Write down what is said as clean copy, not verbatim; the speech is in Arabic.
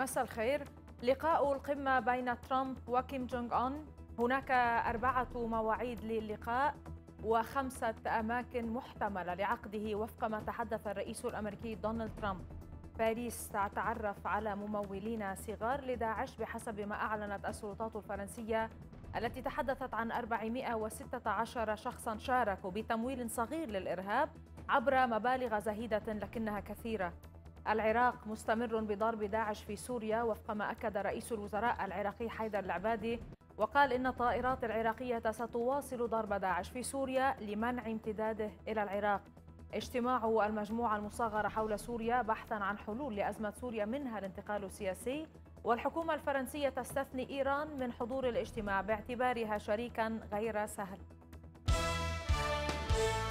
مساء الخير. لقاء القمة بين ترامب وكيم جونغ أون، هناك 4 مواعيد للقاء و5 أماكن محتملة لعقده وفق ما تحدث الرئيس الأمريكي دونالد ترامب. باريس تتعرف على ممولين صغار لداعش بحسب ما أعلنت السلطات الفرنسية، التي تحدثت عن 416 شخصا شاركوا بتمويل صغير للإرهاب عبر مبالغ زهيدة لكنها كثيرة. العراق مستمر بضرب داعش في سوريا وفق ما أكد رئيس الوزراء العراقي حيدر العبادي، وقال إن الطائرات العراقية ستواصل ضرب داعش في سوريا لمنع امتداده إلى العراق. اجتماع المجموعة المصغرة حول سوريا بحثا عن حلول لأزمة سوريا منها الانتقال السياسي، والحكومة الفرنسية تستثني إيران من حضور الاجتماع باعتبارها شريكا غير سهل.